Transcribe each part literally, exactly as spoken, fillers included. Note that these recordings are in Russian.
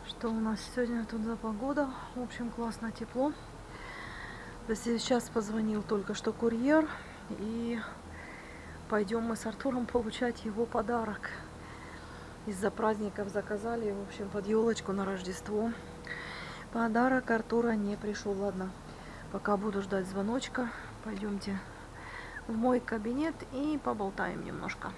Что у нас сегодня тут за погода? В общем, классно, тепло. Сейчас позвонил только что курьер, и пойдем мы с Артуром получать его подарок. Из-за праздников заказали, в общем, под елочку на Рождество. Подарок Артура не пришел. Ладно, пока буду ждать звоночка, пойдемте в мой кабинет и поболтаем немножко.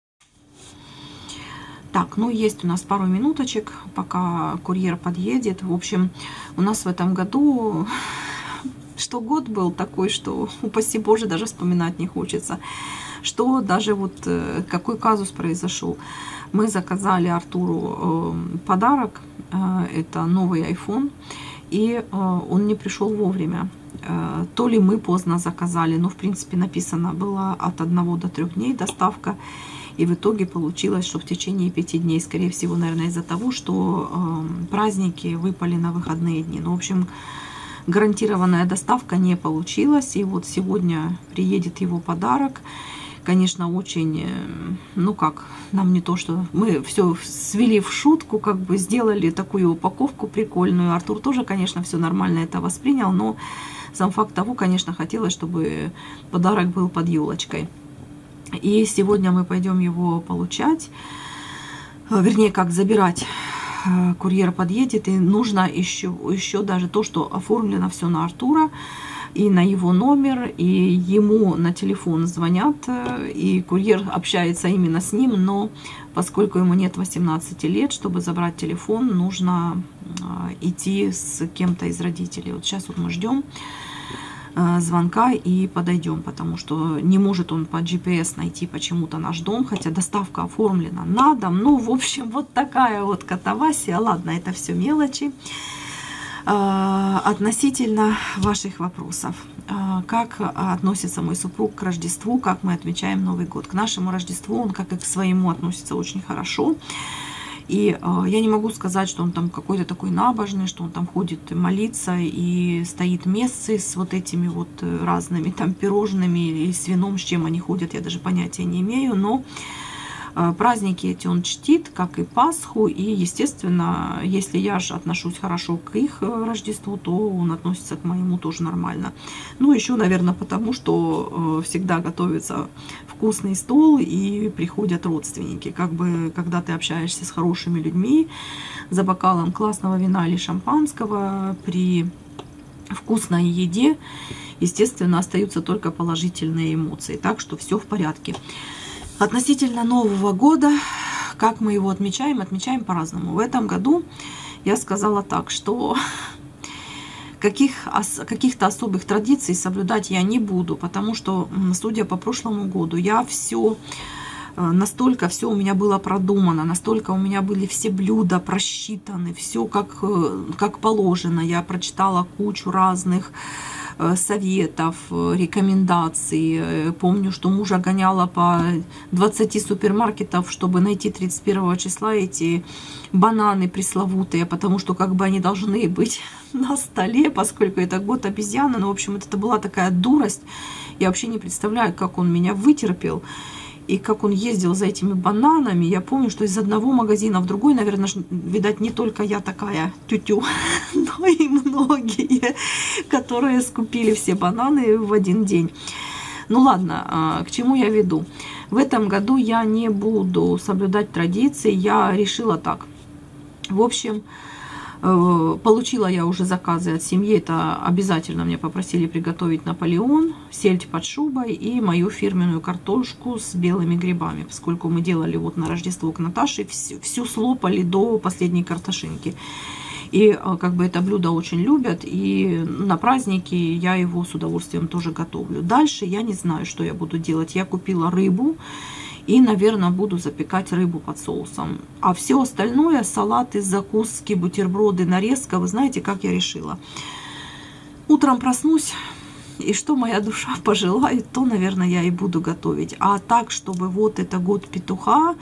Так, ну есть у нас пару минуточек, пока курьер подъедет. В общем, у нас в этом году, что год был такой, что, упаси Боже, даже вспоминать не хочется. Что даже вот какой казус произошел. Мы заказали Артуру подарок, это новый айфон, и он не пришел вовремя. То ли мы поздно заказали, но в принципе написано было от одного до трёх дней доставка. И в итоге получилось, что в течение пяти дней, скорее всего, наверное, из-за того, что э, праздники выпали на выходные дни. Ну, в общем, гарантированная доставка не получилась. И вот сегодня приедет его подарок. Конечно, очень, э, ну как, нам не то, что мы все свели в шутку, как бы сделали такую упаковку прикольную. Артур тоже, конечно, все нормально это воспринял, но сам факт того, конечно, хотелось, чтобы подарок был под елочкой. И сегодня мы пойдем его получать, вернее, как забирать. Курьер подъедет, и нужно еще, еще даже то, что оформлено все на Артура, и на его номер, и ему на телефон звонят, и курьер общается именно с ним, но поскольку ему нет восемнадцати лет, чтобы забрать телефон, нужно идти с кем-то из родителей. Вот сейчас вот мы ждем звонка и подойдем, потому что не может он по джи пи эс найти почему-то наш дом, хотя доставка оформлена на дом. Ну, в общем, вот такая вот катавасия. Ладно, это все мелочи. Относительно ваших вопросов. Как относится мой супруг к Рождеству, как мы отмечаем Новый год? К нашему Рождеству он, как и к своему, относится очень хорошо. И э, я не могу сказать, что он там какой-то такой набожный, что он там ходит молиться и стоит мессы с вот этими вот разными там пирожными или с вином, с чем они ходят, я даже понятия не имею. Но э, праздники эти он чтит, как и Пасху. И, естественно, если я же отношусь хорошо к их Рождеству, то он относится к моему тоже нормально. Ну, еще, наверное, потому что э, всегда готовится вкусный стол и приходят родственники. Как бы, когда ты общаешься с хорошими людьми за бокалом классного вина или шампанского, при вкусной еде, естественно, остаются только положительные эмоции. Так что все в порядке. Относительно Нового года, как мы его отмечаем? Отмечаем по-разному. В этом году я сказала так, что Каких, каких-то особых традиций соблюдать я не буду, потому что, судя по прошлому году, я все, настолько все у меня было продумано, настолько у меня были все блюда просчитаны, все как, как положено. Я прочитала кучу разных советов, рекомендаций. Помню, что мужа гоняла по двадцати супермаркетов, чтобы найти тридцать первого числа эти бананы пресловутые, потому что как бы они должны быть на столе, поскольку это год обезьяны. Ну, в общем, это была такая дурость. Я вообще не представляю, как он меня вытерпел. И как он ездил за этими бананами. Я помню, что из одного магазина в другой, наверное, видать, не только я такая тю-тю, но и многие, которые скупили все бананы в один день. Ну ладно, к чему я веду? В этом году я не буду соблюдать традиции. Я решила так. В общем, получила я уже заказы от семьи. Это обязательно мне попросили приготовить Наполеон, сельдь под шубой и мою фирменную картошку с белыми грибами. Поскольку мы делали вот на Рождество к Наташе, всю, всю слопали до последней картошинки. И как бы это блюдо очень любят. И на праздники я его с удовольствием тоже готовлю. Дальше я не знаю, что я буду делать. Я купила рыбу. И, наверное, буду запекать рыбу под соусом. А все остальное, салаты, закуски, бутерброды, нарезка, вы знаете, как я решила. Утром проснусь, и что моя душа пожелает, то, наверное, я и буду готовить. А так, чтобы вот это год петуха,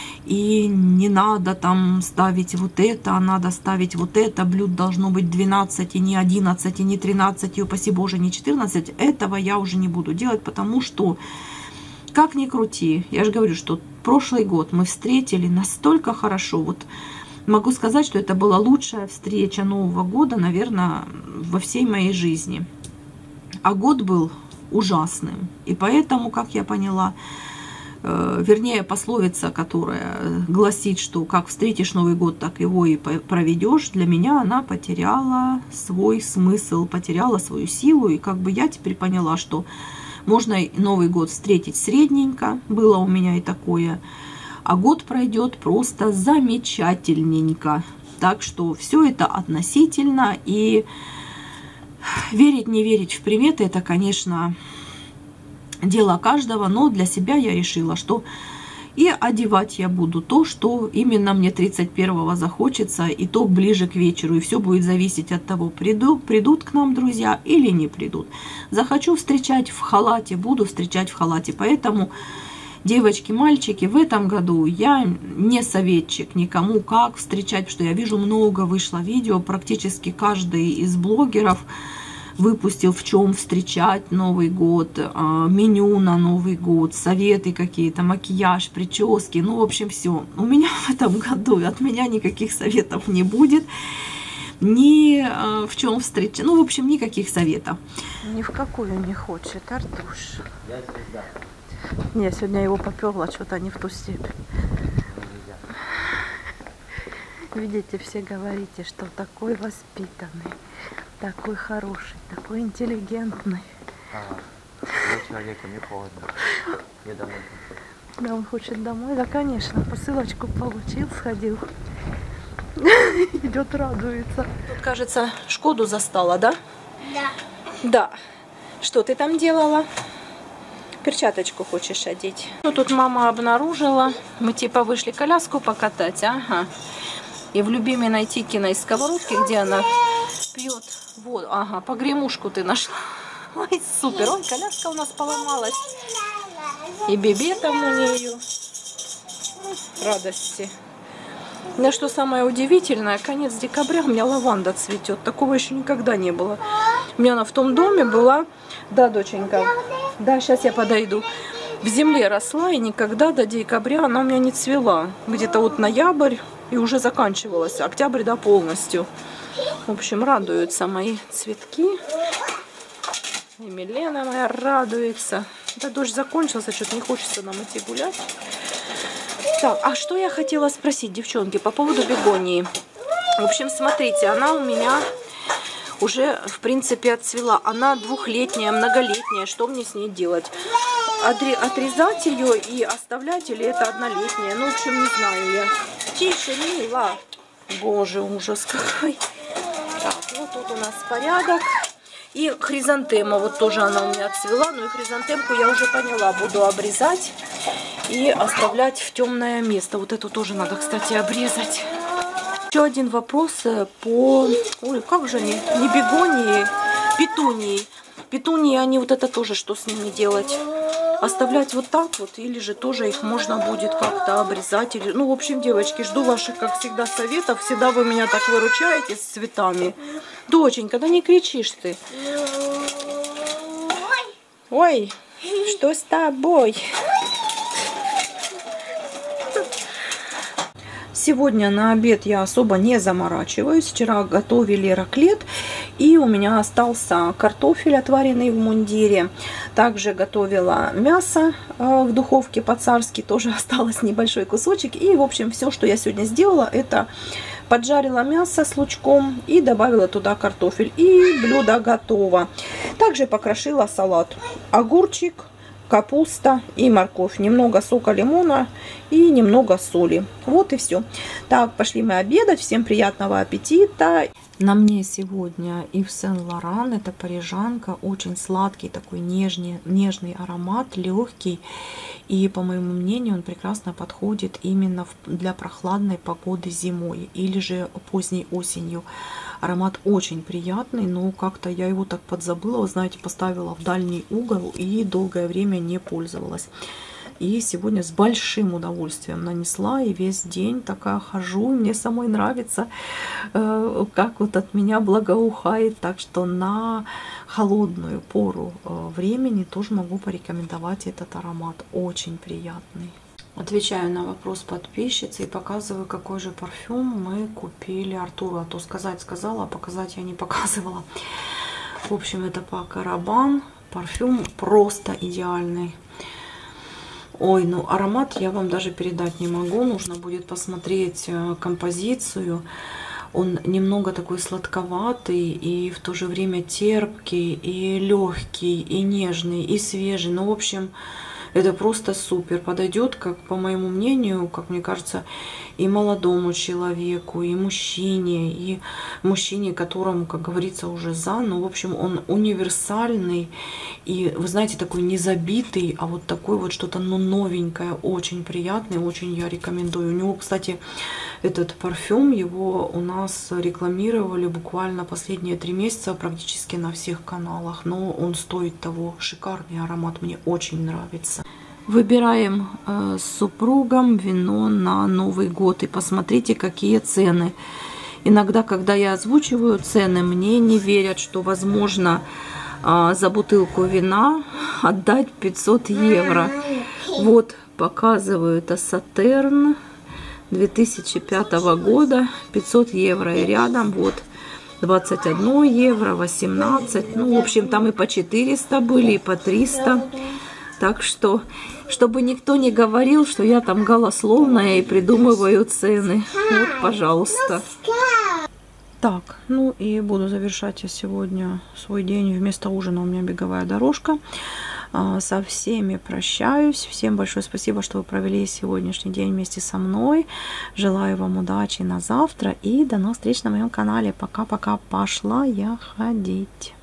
и не надо там ставить вот это, а надо ставить вот это, блюд должно быть двенадцать, и не одиннадцать, и не тринадцать, и, упаси Боже, не четырнадцать, этого я уже не буду делать, потому что как ни крути, я же говорю, что прошлый год мы встретили настолько хорошо, вот Могу сказать, что это была лучшая встреча Нового года, наверное, во всей моей жизни. А год был ужасным. И поэтому, как я поняла, э, вернее, пословица, которая гласит, что как встретишь Новый год, так его и проведешь, для меня она потеряла свой смысл, потеряла свою силу. И как бы я теперь поняла, что можно Новый год встретить средненько, было у меня и такое, а год пройдет просто замечательненько. Так что все это относительно, и верить, не верить в приметы, это, конечно, дело каждого, но для себя я решила, что и одевать я буду то, что именно мне тридцать первого захочется, и то ближе к вечеру, и все будет зависеть от того, придут, придут к нам друзья или не придут. Захочу встречать в халате, буду встречать в халате, поэтому... Девочки, мальчики, в этом году я не советчик никому, как встречать, потому что я вижу, много вышло видео, практически каждый из блогеров выпустил, в чем встречать Новый год, меню на Новый год, советы какие-то, макияж, прически, ну, в общем, все. У меня в этом году от меня никаких советов не будет, ни в чем встречать, ну, в общем, никаких советов. Ни в какую не хочет, Артуш. Не, сегодня его поперло что-то не в ту степь. Видите, все говорите, что такой воспитанный, такой хороший, такой интеллигентный. Ага. Человеку не холодно. Я домой. Да, он хочет домой. Да, конечно, посылочку получил, сходил. Идет, радуется. Тут, кажется, Шкоду застала, да? Да. Да. Что ты там делала? Перчаточку хочешь одеть? Ну, тут мама обнаружила. Мы типа вышли коляску покатать. Ага. И в любимой Тикиной сковородке, где она пьет воду. Ага, погремушку ты нашла. Ой, супер. Ой, коляска у нас поломалась. И бебе там у нее. Радости. Да, что самое удивительное, конец декабря у меня лаванда цветет. Такого еще никогда не было. У меня она в том доме была. Да, доченька. Да, сейчас я подойду. В земле росла, и никогда до декабря она у меня не цвела. Где-то вот ноябрь, и уже заканчивалась. Октябрь, да, полностью. В общем, радуются мои цветки. И Милена моя радуется. Да, дождь закончился, что-то не хочется нам идти гулять. Так, а что я хотела спросить, девчонки, по поводу бегонии. В общем, смотрите, она у меня уже, в принципе, отцвела. Она двухлетняя, многолетняя. Что мне с ней делать? Отрезать ее и оставлять, или это однолетняя? Ну, в общем, не знаю я. Тише, мила. Боже, ужас какой. Так, ну тут у нас порядок. И хризантема, вот тоже она у меня отцвела. Ну и хризантемку я уже поняла, буду обрезать и оставлять в темное место. Вот эту тоже надо, кстати, обрезать. Еще один вопрос по... Ой, как же они? Не бегонии, петунии. Петунии, они вот это тоже, что с ними делать? Оставлять вот так вот, или же тоже их можно будет как-то обрезать? Или... Ну, в общем, девочки, жду ваших, как всегда, советов. Всегда вы меня так выручаете с цветами. Доченька, да не кричишь ты. Ой, что с тобой? Сегодня на обед я особо не заморачиваюсь. Вчера готовили раклет, и у меня остался картофель, отваренный в мундире. Также готовила мясо в духовке по-царски, тоже осталось небольшой кусочек. И, в общем, все, что я сегодня сделала, это поджарила мясо с лучком и добавила туда картофель. И блюдо готово. Также покрошила салат. Огурчик, капуста и морковь, немного сока лимона и немного соли. Вот и все. Так, пошли мы обедать. Всем приятного аппетита. На мне сегодня Ив Сен-Лоран, это парижанка, очень сладкий такой нежный, нежный аромат, легкий. И, по моему мнению, он прекрасно подходит именно для прохладной погоды зимой или же поздней осенью. Аромат очень приятный, но как-то я его так подзабыла, вы знаете, поставила в дальний угол и долгое время не пользовалась. И сегодня с большим удовольствием нанесла, и весь день такая хожу. Мне самой нравится, как вот от меня благоухает. Так что на холодную пору времени тоже могу порекомендовать этот аромат. Очень приятный. Отвечаю на вопрос подписчицы и показываю, какой же парфюм мы купили Артуру. А то сказать сказала, а показать я не показывала. В общем, это Paco Rabanne. Парфюм просто идеальный. Ой, ну аромат я вам даже передать не могу. Нужно будет посмотреть композицию. Он немного такой сладковатый и в то же время терпкий, и легкий, и нежный, и свежий. Ну, в общем, это просто супер. Подойдет, как по моему мнению, как мне кажется, и молодому человеку, и мужчине, и мужчине, которому, как говорится, уже за. Ну, в общем, он универсальный. И, вы знаете, такой не забитый, а вот такой вот что-то ну, новенькое, очень приятный, очень я рекомендую. У него, кстати, этот парфюм, его у нас рекламировали буквально последние три месяца практически на всех каналах. Но он стоит того. Шикарный аромат, мне очень нравится. Выбираем э, с супругом вино на Новый год. И посмотрите, какие цены. Иногда, когда я озвучиваю цены, мне не верят, что возможно э, за бутылку вина отдать пятьсот евро. Вот, показываю, это Сатерн две тысячи пятого года, пятьсот евро. И рядом вот двадцать одно евро, восемнадцать. Ну, в общем, там и по четыреста были, и по триста. Так что, чтобы никто не говорил, что я там голословная и придумываю цены. Вот, пожалуйста. Так, ну и буду завершать я сегодня свой день. Вместо ужина у меня беговая дорожка. Со всеми прощаюсь. Всем большое спасибо, что вы провели сегодняшний день вместе со мной. Желаю вам удачи на завтра и до новых встреч на моем канале. Пока-пока. Пошла я ходить.